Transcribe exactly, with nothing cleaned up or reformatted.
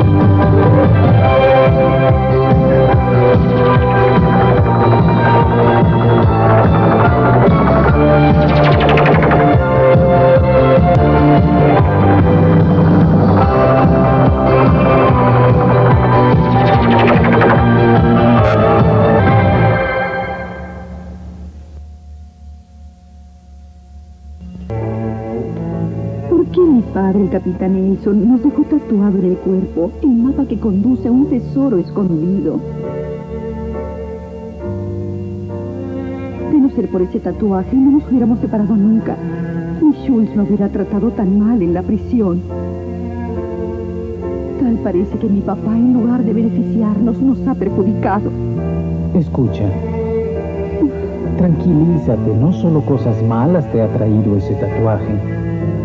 El capitán Nelson nos dejó tatuado en el cuerpo el mapa que conduce a un tesoro escondido. De no ser por ese tatuaje, no nos hubiéramos separado nunca. Ni Schultz lo hubiera tratado tan mal en la prisión. Tal parece que mi papá, en lugar de beneficiarnos, nos ha perjudicado. Escucha. Tranquilízate, no solo cosas malas te ha traído ese tatuaje.